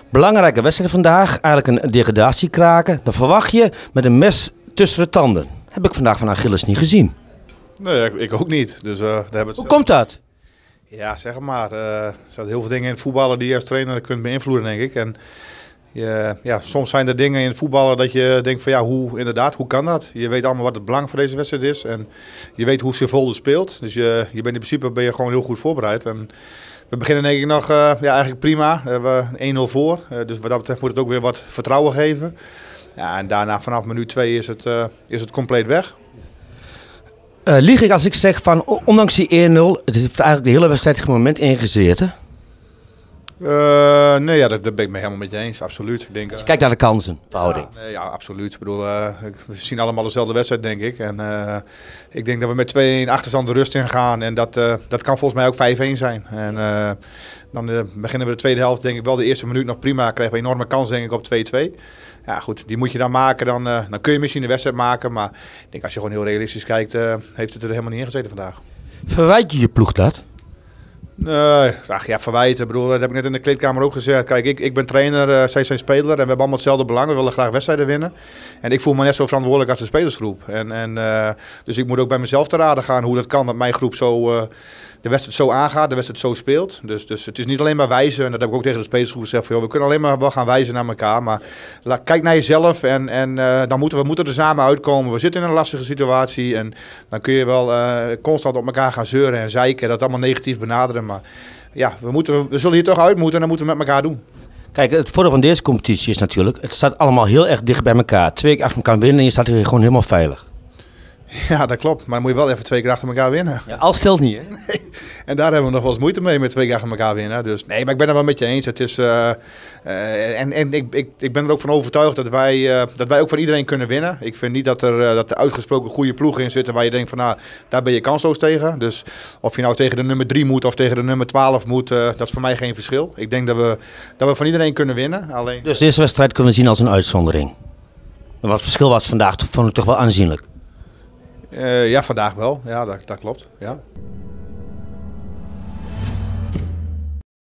Belangrijke wedstrijd vandaag, eigenlijk een degradatiekraker. Dan verwacht je met een mes tussen de tanden. Heb ik vandaag van Achilles niet gezien. Nee, ik ook niet. Dus, daar hebben we het Hoe komt dat? Ja, zeg maar. Er zijn heel veel dingen in het voetballen die je als trainer kunt beïnvloeden, denk ik. En soms zijn er dingen in het voetballen dat je denkt van ja, hoe kan dat? Je weet allemaal wat het belang van deze wedstrijd is. En je weet hoe Zeewolde speelt. Dus je bent in principe gewoon heel goed voorbereid. En we beginnen denk ik nog eigenlijk prima. We hebben 1-0 voor. Dus wat dat betreft moet het ook weer wat vertrouwen geven. Ja, en daarna vanaf minuut 2 is het compleet weg. Lieg ik als ik zeg van, ondanks die 1-0, het heeft eigenlijk de hele wedstrijd geen moment ingezeten? Nee, ja, daar ben ik me helemaal met je eens, absoluut. Ik denk, Kijk naar de kansenverhouding. Ja, absoluut. Ik bedoel, we zien allemaal dezelfde wedstrijd, denk ik. En ik denk dat we met 2-1 achterstand de rust in gaan. En dat kan volgens mij ook 5-1 zijn. En dan beginnen we de tweede helft, denk ik wel, de eerste minuut nog prima. Krijgen we een enorme kans, denk ik, op 2-2. Ja, goed, die moet je dan maken. Dan kun je misschien de wedstrijd maken. Maar ik denk, als je gewoon heel realistisch kijkt, heeft het er helemaal niet in gezeten vandaag. Verwijt je ploeg dat? Nee, verwijten. Ik bedoel, dat heb ik net in de kleedkamer ook gezegd. Kijk, ik ben trainer, zij zijn speler en we hebben allemaal hetzelfde belang. We willen graag wedstrijden winnen. En ik voel me net zo verantwoordelijk als de spelersgroep. Dus ik moet ook bij mezelf te raden gaan hoe dat kan dat mijn groep de wedstrijd zo aangaat, de wedstrijd zo speelt. Dus het is niet alleen maar wijzen. En dat heb ik ook tegen de spelersgroep gezegd. Van, we kunnen alleen maar wel gaan wijzen naar elkaar. Maar kijk naar jezelf en dan moeten we er samen uitkomen. We zitten in een lastige situatie. En dan kun je wel constant op elkaar gaan zeuren en zeiken. Dat allemaal negatief benaderen. Maar ja, we zullen hier toch uit moeten en dat moeten we met elkaar doen. Kijk, het voordeel van deze competitie is natuurlijk, het staat allemaal heel erg dicht bij elkaar. 2 keer achter elkaar winnen en je staat hier gewoon helemaal veilig. Ja, dat klopt. Maar dan moet je wel even 2 keer achter elkaar winnen. Ja, al stelt niet, hè? Nee. En daar hebben we nog wel eens moeite mee met 2 keer achter elkaar winnen. Dus nee, maar ik ben het wel met je eens. Het is, ik ben er ook van overtuigd dat wij ook van iedereen kunnen winnen. Ik vind niet dat er uitgesproken goede ploegen in zitten waar je denkt van nou, daar ben je kansloos tegen. Dus of je nou tegen de nummer 3 moet of tegen de nummer 12 moet, dat is voor mij geen verschil. Ik denk dat we van iedereen kunnen winnen. Alleen... Dus deze wedstrijd kunnen we zien als een uitzondering. En wat verschil was vandaag, vond ik toch wel aanzienlijk. Ja, vandaag wel. Ja, dat klopt. Ja.